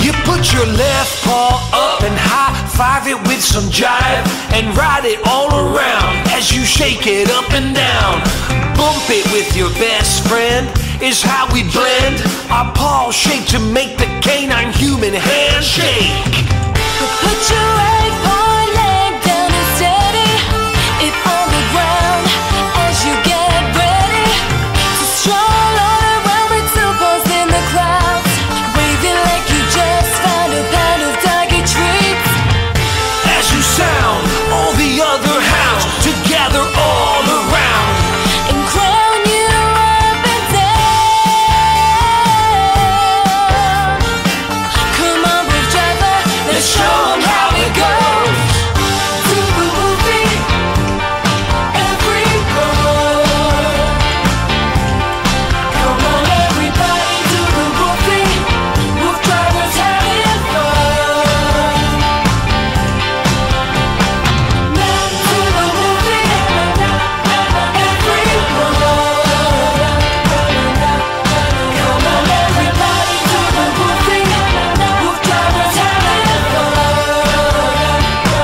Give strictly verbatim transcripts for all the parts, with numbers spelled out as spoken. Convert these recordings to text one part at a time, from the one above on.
You put your left paw up and high-five it with some jive, and ride it all around as you shake it up and down. Bump it with your best friend is how we blend. Our paws shake to make the canine human handshake. Put your right paw leg down and steady it on the ground as you get ready to stroll all around with two paws in the clouds, waving like you just found a pound of doggy treats. As you sound all the other hounds together all around and crown you up and down. Come on, WooFDriver, let's show 'em how it goes. Do the woofy every road. Come on, everybody, do the woofy. WooFDriver's having fun. Now do the woofy every road. Come on, everybody, do the woofy. WooFDriver's having fun.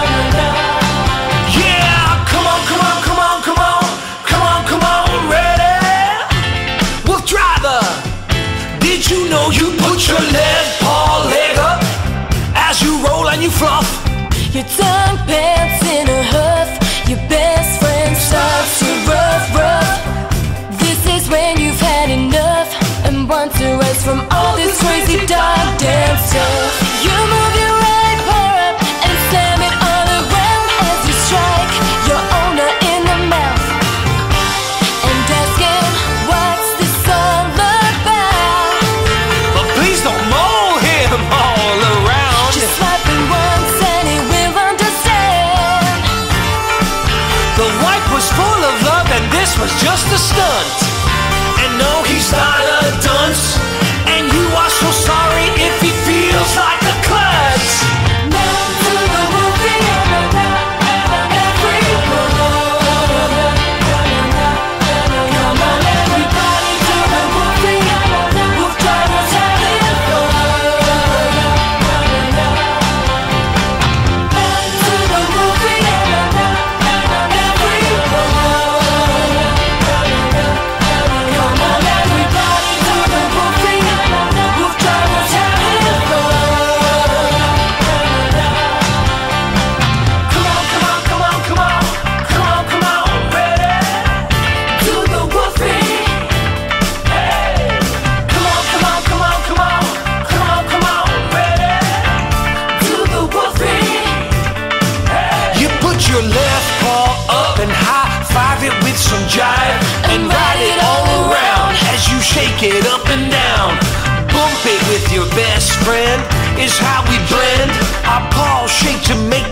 Yeah, come on, come on, come on, come on, come on, come on, ready? WooFDriver, did you know you put your left paw leg up as you roll and you fluff? Your tongue pants in a huff. Your best friend starts to rough, rough. This is when you've had enough and want to rest from all this crazy dog dance stuff. You move your right paw up and slam it all around as you strike your owner in the mouth and ask him, what's this all about? But please don't maul him all around. Just slap him once and he will understand. The wipe was full of love and this was just a stunt. And no, he's not a dunce, and you are so sorry if he feels like a klutz. Now do the woofy every road. Come on, everybody, do the woofy. WooFDriver's having fun. Now do the woofy every road. Come on, everybody, do the woofy. WooFDriver's having fun. Come on, come on, come on, come on, come on, come on, ready? Do the woofy. Hey! Come on, come on, come on, come on, come on, come on, ready? Do the woofy. You put your left paw up and high-five it with some jive, and ride it all around as you shake it up and down. Bump it with your best friend is how we blend. Our paws shake to make